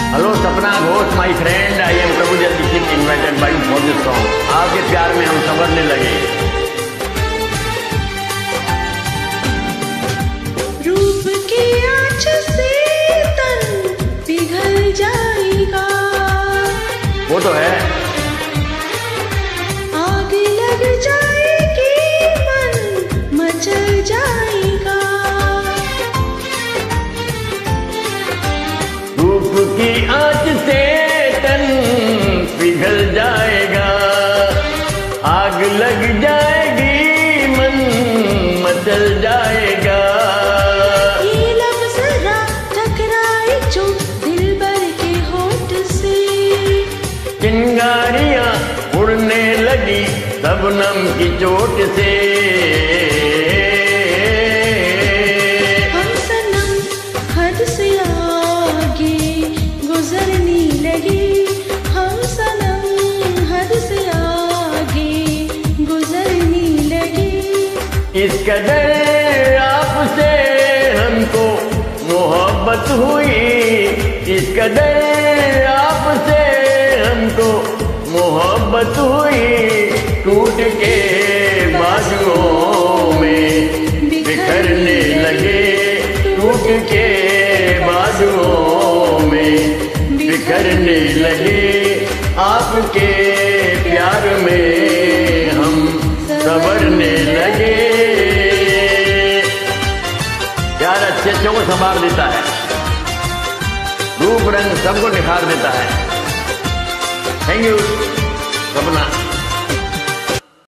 Hello Sapna Ghosh my friend, I am Prabhudev Dikshit invited by you for this song. आपके प्यार में हम संवरने लगे। रूप की आँच से तन पिघल जाएगा, वो तो है। आग लग जाएगी, मन मचल जाएगा। रूप की आँच से तन पिघल जाएगा, आग लग जाएगी, मन मचल जाएगा। ये लब जरा टकराए जो दिलबर के होठ से, चिंगारियां उड़ने लगी शबनम की चोट से। हम सनम हद से आगे गुजरने लगे, हम सनम हद से आगे गुजरने लगे। इस कदर आपसे हमको मोहब्बत हुई, इस कदर आपसे हमको मोहब्बत हुई। टूट के बाजुओं में बिखरने लगे, टूट के बाजुओं में बिखरने लगे। आपके प्यार में हम संवरने लगे। प्यार अच्छे अच्छों को संभाल देता है, रूप रंग सबको निखार देता है। थैंक यू सपना।